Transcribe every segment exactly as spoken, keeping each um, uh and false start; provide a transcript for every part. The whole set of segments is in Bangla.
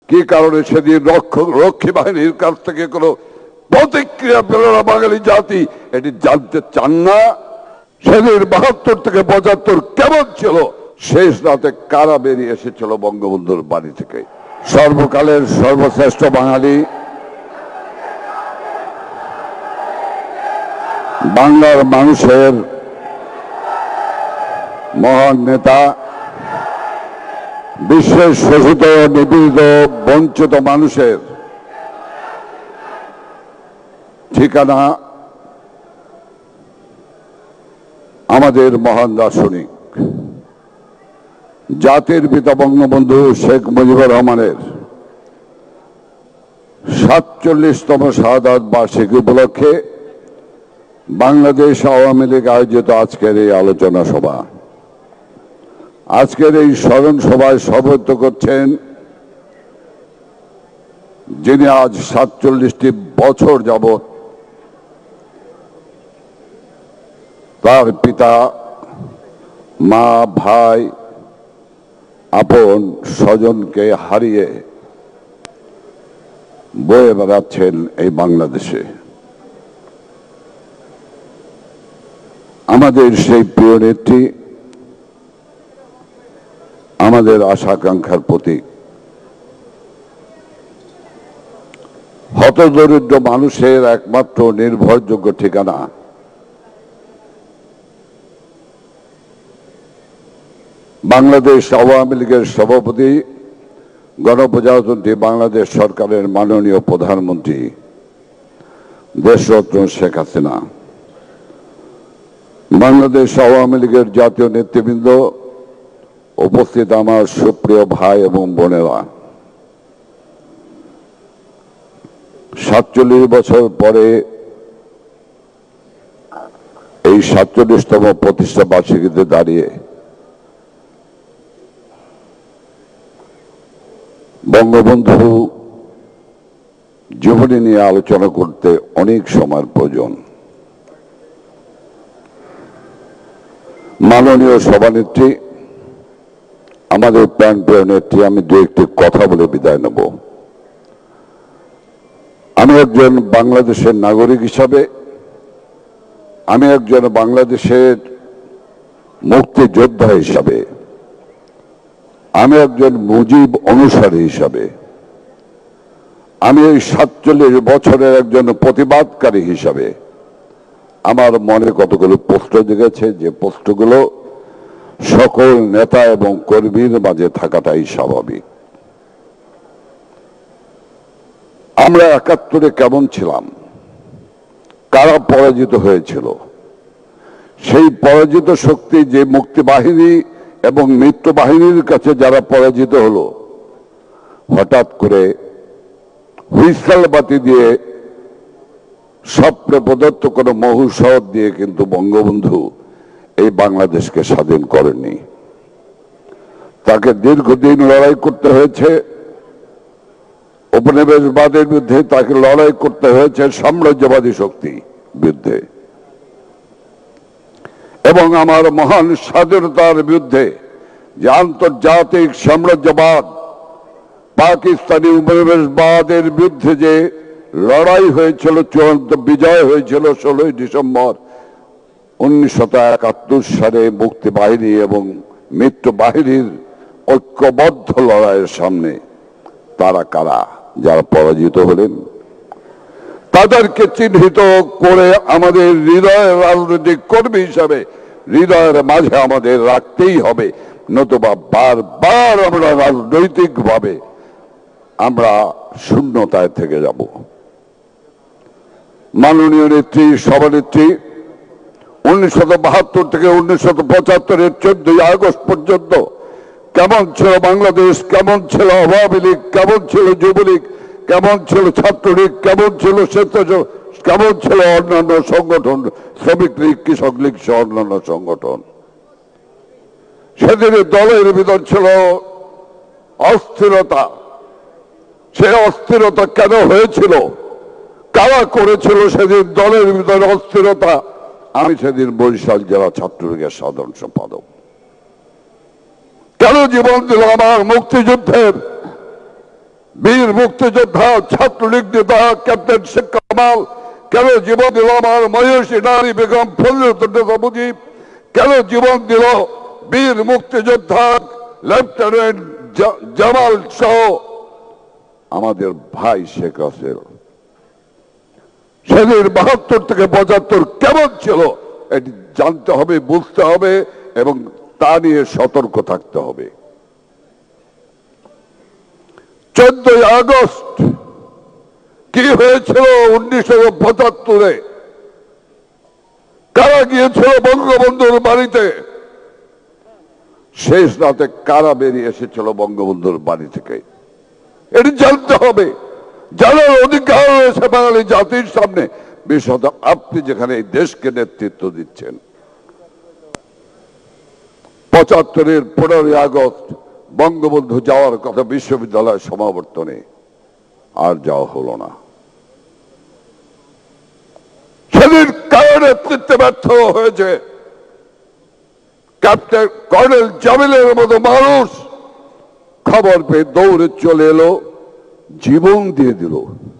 কি কারণে সেদিন রক্ষক রক্ষী বাহিনীর কাছ থেকে কোনো প্রতিক্রিয়া পেল না বাঙালি জাতি, এটি জানতে চান না? সেদিন বাহাত্তর থেকে পঁচাত্তর কেমন ছিল? শেষ রাতে কারা বেরিয়ে এসেছিল বঙ্গবন্ধুর বাড়ি থেকে? সর্বকালের সর্বশ্রেষ্ঠ বাঙালি, বাংলার মানুষের মহান নেতা, বিশ্বের শোষিত নিপীড়িত বঞ্চিত মানুষের ঠিকানা আমাদের মহান দার্শনিক, জাতির পিতা বঙ্গবন্ধু শেখ মুজিবুর রহমানের সাতচল্লিশতম শাহাদাত বার্ষিকী উপলক্ষে বাংলাদেশ আওয়ামী লীগ আয়োজিত আজকের এই আলোচনা সভা। আজকের এই স্মরণ সভায় সভাপতিত্ব করছেন যিনি আজ সাতচল্লিশটি বছর যাবৎ তার পিতা, মা, ভাই, আপন স্বজনকে হারিয়ে বয়ে বেড়াচ্ছেন এই বাংলাদেশে। আমাদের সেই প্রিয় নেত্রী, আমাদের আশা আকাঙ্ক্ষার প্রতীক, হতদরিদ্র মানুষের একমাত্র নির্ভরযোগ্য ঠিকানা, বাংলাদেশ আওয়ামী লীগের সভাপতি, গণপ্রজাতন্ত্রী বাংলাদেশ সরকারের মাননীয় প্রধানমন্ত্রী দেশরত্ন শেখ হাসিনা, বাংলাদেশ আওয়ামী লীগের জাতীয় নেতৃবৃন্দ, উপস্থিত আমার সুপ্রিয় ভাই এবং বোনেরা, সাতচল্লিশ বছর পরে এই সাতচল্লিশতম প্রতিষ্ঠা বার্ষিকীতে দাঁড়িয়ে বঙ্গবন্ধু জীবনী নিয়ে আলোচনা করতে অনেক সময়ের প্রয়োজন। মাননীয় সভানেত্রী, আমাদের প্রাণপ্রিয় নেত্রী, আমি দু একটি কথা বলে বিদায় নেব। আমি একজন বাংলাদেশের নাগরিক হিসাবে, আমি একজন বাংলাদেশের মুক্তিযোদ্ধা হিসাবে, আমি একজন মুজিব অনুসারী হিসাবে, আমি এই সাতচল্লিশ বছরের একজন প্রতিবাদকারী হিসাবে আমার মনে কতগুলো প্রশ্ন জেগেছে, যে প্রশ্নগুলো সকল নেতা এবং কর্মীর মাঝে থাকাটাই স্বাভাবিক। আমরা একাত্তরে কেমন ছিলাম? কারা পরাজিত হয়েছিল? সেই পরাজিত শক্তি, যে মুক্তি বাহিনী এবং মিত্র বাহিনীর কাছে যারা পরাজিত হলো, হঠাৎ করে হুইসেল বাতি দিয়ে স্বপ্নে প্রদত্ত কোনো মহৌষধ দিয়ে কিন্তু বঙ্গবন্ধু এই বাংলাদেশকে স্বাধীন করেনি। তাকে দীর্ঘদিন লড়াই করতে হয়েছে উপনিবেশবাদের বিরুদ্ধে, তাকে লড়াই করতে হয়েছে সাম্রাজ্যবাদী শক্তি বিরুদ্ধে, এবং আমার মহান স্বাধীনতার বিরুদ্ধে যে আন্তর্জাতিক সাম্রাজ্যবাদ, পাকিস্তানি উপনিবেশবাদের বিরুদ্ধে যে লড়াই হয়েছিল, চূড়ান্ত বিজয় হয়েছিল ষোলোই ডিসেম্বর উনিশশো একাত্তর সালে মুক্তি বাহিনী এবং মিত্র বাহিনীর ঐক্যবদ্ধ লড়াইয়ের সামনে তারা কারা যারা পরাজিত হলেন? তাদেরকে চিহ্নিত করে আমাদের হৃদয়ের রাজনৈতিক কর্মী হিসাবে হৃদয়ের মাঝে আমাদের রাখতেই হবে, নতুবা বারবার আমরা রাজনৈতিকভাবে আমরা শূন্যতায় থেকে যাব। মাননীয় নেত্রী, সভানেত্রী, উনিশশো বাহাত্তর থেকে উনিশশো পঁচাত্তরের চোদ্দই আগস্ট পর্যন্ত কেমন ছিল বাংলাদেশ, কেমন ছিল আওয়ামী লীগ, কেমন ছিল যুবলীগ, কেমন ছিল ছাত্রলীগ, কেমন ছিল স্বেচ্ছাসেবক, কেমন ছিল অন্যান্য সংগঠন, শ্রমিক লীগ, কৃষক লীগ সহ অন্যান্য সংগঠন। সেদিন দলের ভিতর ছিল অস্থিরতা। সে অস্থিরতা কেন হয়েছিল? কারা করেছিল সেদিন দলের ভিতরে অস্থিরতা? আমি সেদিন বরিশাল জেলা ছাত্রলীগের সাধারণ সম্পাদক। কেন জীবন দিল আমার মুক্তিযুদ্ধের বীর মুক্তিযোদ্ধা ছাত্রলীগ নেতা ক্যাপ্টেন শেখ কামাল কেন জীবন দিল আমার মহিষী নারী বেগম ফজলুন্নেসা মুজিব, কেন জীবন দিল বীর মুক্তিযোদ্ধা লেফটেন্যান্ট জামাল সহ আমাদের ভাই শেখ হাসিনা। সেদিন বাহাত্তর থেকে পঁচাত্তর কেমন ছিল এটি জানতে হবে, বুঝতে হবে এবং তা নিয়ে সতর্ক থাকতে হবে। চোদ্দই আগস্ট কি হয়েছিল উনিশশো পঁচাত্তরে? কারা গিয়েছিল বঙ্গবন্ধুর বাড়িতে? শেষ রাতে কারা বেরিয়ে এসেছিল বঙ্গবন্ধুর বাড়ি থেকে? এটি জানতে হবে, জানার অধিকার রয়েছে বাঙালি জাতির সামনে, বিশেষত আপনি যেখানে এই দেশকে নেতৃত্ব দিচ্ছেন। পঁচাত্তরের পনেরোই আগস্ট বঙ্গবন্ধু যাওয়ার কথা বিশ্ববিদ্যালয় সমাবর্তনে, আর যাওয়া হলো না। সেদিন কারো নেতৃত্বে ব্যর্থ হয়েছে? ক্যাপ্টেন কর্নেল জামিলের মতো মানুষ খবর পেয়ে দৌড়ে চলে এলো, জীবন দিয়ে দিল।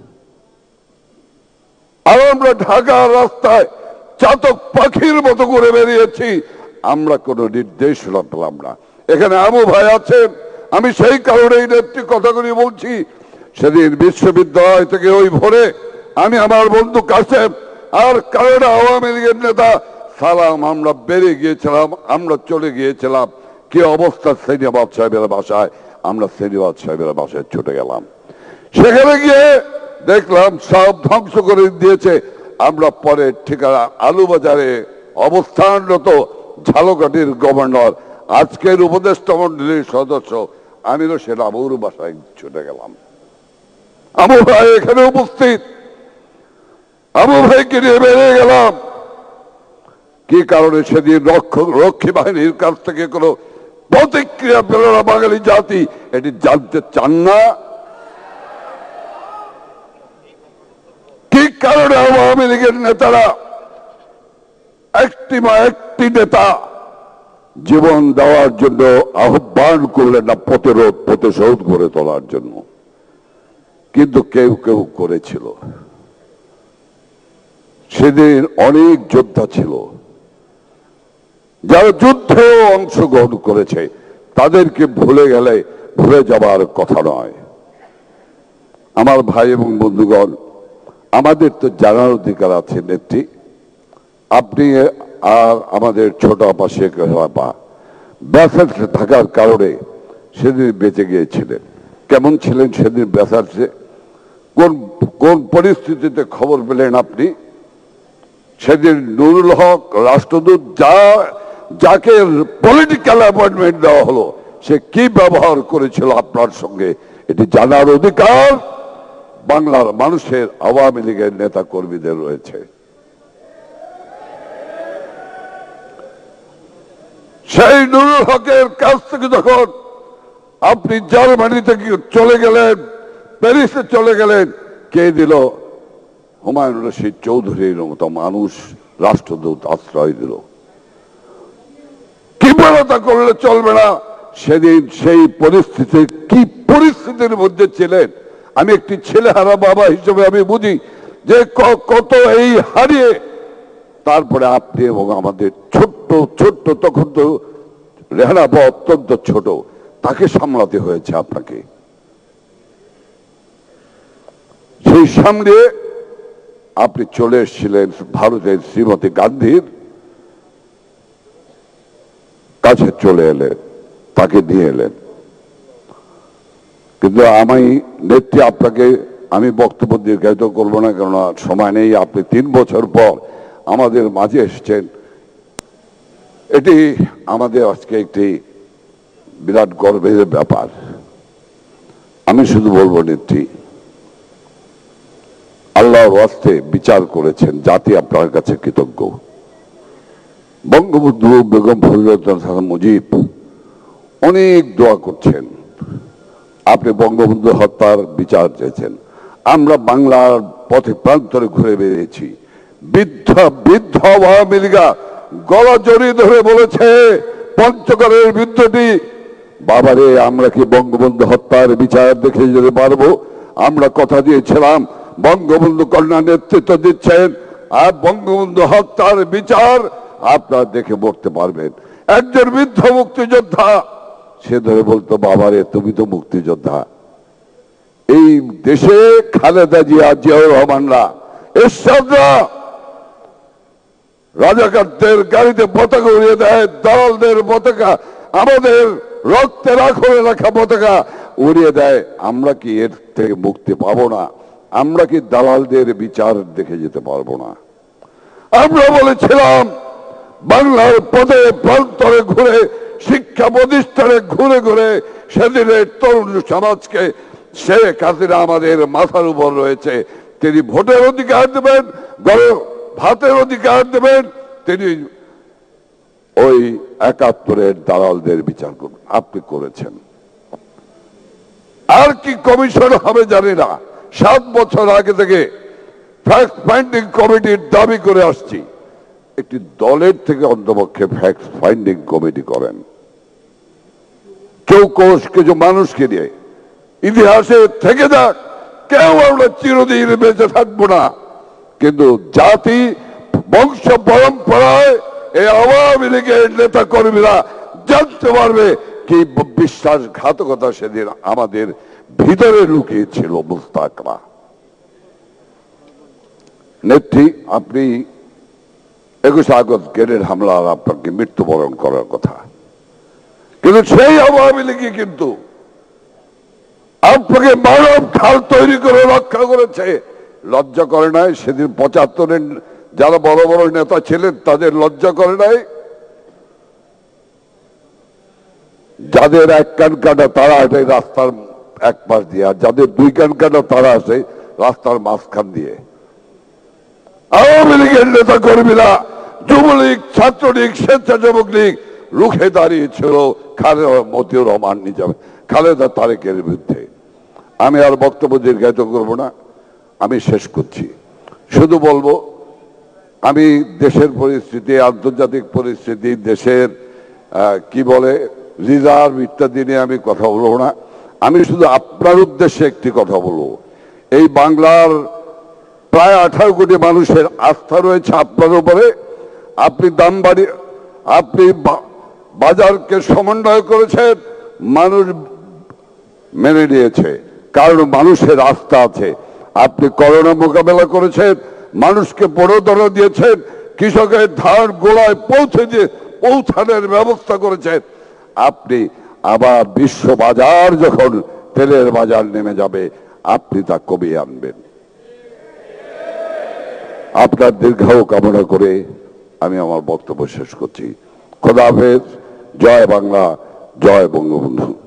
আর আমরা ঢাকার রাস্তায় চাতক পাখির মতো করে বেরিয়েছি, আমরা কোনো নির্দেশনা পেলাম না। এখানে আবু ভাই আছেন, আমি সেই কারণে এই নেত্রী কথাগুলি বলছি। সেদিন বিশ্ববিদ্যালয় থেকে ওই ভোরে আমি আমার বন্ধু কাসেম আর কানাডা আওয়ামী লীগের নেতা সালাম আমরা বেরিয়ে গিয়েছিলাম, আমরা চলে গিয়েছিলাম। কি অবস্থা সেনিয়াবাদ সাহেবের বাসায়, আমরা সেনিয়াবাদ সাহেবের বাসায় ছুটে গেলাম। সেখানে গিয়ে দেখলাম সব ধ্বংস করে দিয়েছে। আমরা পরে ঠিকানা আলুবাজারে অবস্থানরত ঝালকাঠির গভর্নর, আজকের উপদেষ্টা মন্ডলীর সদস্য আমির হোসেন আবুর বাসায় ছুটে গেলাম। আবু ভাই এখানে উপস্থিত, আবু ভাইকে নিয়ে বেরিয়ে গেলাম। কি কারণে? সেদিন রক্ষক রক্ষী বাহিনীর কাছ থেকে কোনো প্রতিক্রিয়া পেল না বাঙালি জাতি, এটি জানতে চান না? কি কারণে আওয়ামী লীগের নেতারা একটি বা একটি নেতা জীবন দেওয়ার জন্য আহ্বান করলেন না প্রতিরোধ প্রতিশোধ করে তোলার জন্য? কিন্তু কেউ কেউ করেছিল। সেদিন অনেক যোদ্ধা ছিল যারা যুদ্ধেও অংশগ্রহণ করেছে, তাদেরকে ভুলে গেলে ভুলে যাবার কথা নয়। আমার ভাই এবং বন্ধুগণ, আমাদের তো জানার অধিকার আছে নেত্রী। আপনি আর আমাদের ছোট আপা শেখ আপা ব্যাসার্সে থাকার কারণে সেদিন বেঁচে গিয়েছিলেন। কেমন ছিলেন সেদিন ব্যাসার্সে? কোন কোন পরিস্থিতিতে খবর পেলেন আপনি? সেদিন নুরুল হক রাষ্ট্রদূত যা যাকে পলিটিক্যাল অ্যাপয়েন্টমেন্ট দেওয়া হলো, সে কি ব্যবহার করেছিল আপনার সঙ্গে, এটি জানার অধিকার বাংলার মানুষের, আওয়ামী লীগের নেতা কর্মীদের রয়েছে। সেই নুরুল হকের কাছ থেকে যখন আপনি জার্মানিতে চলে গেলেন, প্যারিসে চলে গেলেন, কে দিল? হুমায়ুন রশিদ চৌধুরীর মতো মানুষ রাষ্ট্রদূত আশ্রয় দিল। কিভাবে করলে চলবে না? সেদিন সেই পরিস্থিতি, কি পরিস্থিতির মধ্যে ছিলেন? আমি একটি ছেলেহারা বাবা হিসেবে আমি বুঝি যে কত এই হারিয়ে তারপরে আপনি এবং আমাদের ছোট্ট ছোট্ট, তখন তো রেহানা অত্যন্ত ছোট, তাকে সামলাতে হয়েছে আপনাকে। সেই সামনে আপনি চলে এসেছিলেন ভারতের শ্রীমতী গান্ধীর কাছে, চলে এলেন, তাকে নিয়ে এলেন। কিন্তু আমি নেত্রী আপনাকে আমি বক্তব্য দীর্ঘায়িত করবো না, কেননা সময় নেই। আপনি তিন বছর পর আমাদের মাঝে এসেছেন, এটি আমাদের আজকে একটি বিরাট গর্বের ব্যাপার। আমি শুধু বলবো নেত্রী, আল্লাহর ওয়াস্তে বিচার করেছেন, জাতি আপনার কাছে কৃতজ্ঞ। বঙ্গবন্ধু বেগম ফজলুন্নেসা মুজিব অনেক দোয়া করছেন, আপনি বঙ্গবন্ধু হত্যার বিচার চেয়েছেন। আমরা বাংলার পথে প্রান্তরে ঘুরে বেরিয়েছি, বৃদ্ধ বৃদ্ধ আওয়ামী লীগা গলা জড়িয়ে ধরে বলেছে পঞ্চগড়ের যুদ্ধটি বাবারে আমরা কি বঙ্গবন্ধু হত্যার বিচার দেখে যেতে পারবো? আমরা কথা দিয়েছিলাম বঙ্গবন্ধু কন্যা নেতৃত্ব দিচ্ছেন, আর বঙ্গবন্ধু হত্যার বিচার আপনারা দেখে মরতে পারবেন। একজন বৃদ্ধ মুক্তিযোদ্ধা সে ধরে বলতো, বাবারে তুমি তো মুক্তিযোদ্ধা। এই দেশে খালেদা জিয়া, জিয়াউর রহমানরা, এরশাদরা রাজাকারদের গাড়িতে পতাকা উড়িয়ে দেয়, দালালদের পতাকা, আমাদের রক্তের আখরে রাখা পতাকা উড়িয়ে দেয়। আমরা কি এর থেকে মুক্তি পাবো না? আমরা কি দালালদের বিচার দেখে যেতে পারবো না? আমরা বলেছিলাম বাংলার পদে প্রান্তরে ঘুরে, শিক্ষা প্রতিষ্ঠানে ঘুরে ঘুরে সেদিনের তরুণ সমাজকে শেখ হাসিনা আমাদের মাথার উপর রয়েছে, তিনি ভোটের অধিকার দেবেন, ভাতের অধিকার দেবেন, তিনি ওই একাত্তরের দালালদের বিচার করবেন। আপনি করেছেন। আর কি কমিশন হবে জানি না। সাত বছর আগে থেকে ফ্যাক্ট ফাইন্ডিং কমিটির দাবি করে আসছি, একটি দলের থেকে অন্তপক্ষে ফ্যাক্ট ফাইন্ডিং কমিটি করেন, কেউ কোষ কিছু মানুষকে নিয়ে, ইতিহাসে থেকে যাক, কেউ আমরা চিরদিন বেঁচে থাকবো না, কিন্তু জাতি বংশ পরম্পরায় এই আওয়ামী লীগের নেতা কর্মীরা জানতে পারবে কি বিশ্বাসঘাতকতা সেদিন আমাদের ভিতরে লুকিয়ে ছিল। মুস্তাকরা নেত্রী, আপনি একুশে আগস্ট গ্রেনেড হামলার আপনাকে মৃত্যুবরণ করার কথা, কিন্তু সেই আওয়ামী লীগই কিন্তু আপনাকে মানব খাল তৈরি করে রক্ষা করেছে। লজ্জা করে নাই? সেদিন পঁচাত্তরের যারা বড় বড় নেতা ছিলেন তাদের লজ্জা করে নাই? যাদের এক কান কাটা তারা আসে রাস্তার এক পাশ দিয়ে, আর যাদের দুই কান কাটা তারা আসে রাস্তার মাঝখান দিয়ে। আওয়ামী লীগের নেতা কর্মীরা, যুবলীগ, ছাত্রলীগ, স্বেচ্ছাসেবক লীগ রুখে দাঁড়িয়েছিল খালেদা মতিউর রহমান নিজাম, খালেদা তারেকের বিরুদ্ধে। আমি আর বক্তব্য দীর্ঘায়িত করব না, আমি শেষ করছি। শুধু বলবো, আমি দেশের পরিস্থিতি, আন্তর্জাতিক পরিস্থিতি, দেশের কি বলে রিজার্ভ ইত্যাদি নিয়ে আমি কথা বলবো না। আমি শুধু আপনার উদ্দেশ্যে একটি কথা বলবো। এই বাংলার প্রায় আঠারো কোটি মানুষের আস্থা রয়েছে আপনার উপরে। আপনি দাম বাড়ি, আপনি বাজারকে সমন্বয় করেছেন, মানুষ মেনে নিয়েছে, কারণ মানুষের আস্থা আছে। আপনি করোনা মোকাবেলা করেছেন, মানুষকে প্রণোদনা দিয়েছেন, কৃষকের ধান গোলায় পৌঁছে দিয়ে পৌঁছানোর ব্যবস্থা করেছেন। আপনি আবার বিশ্ব বাজার যখন তেলের বাজার নেমে যাবে, আপনি তা কমিয়ে আনবেন। আপনার দীর্ঘায়ু কামনা করে আমি আমার বক্তব্য শেষ করছি। খোদা হাফেজ। জয় বাংলা, জয় বঙ্গবন্ধু।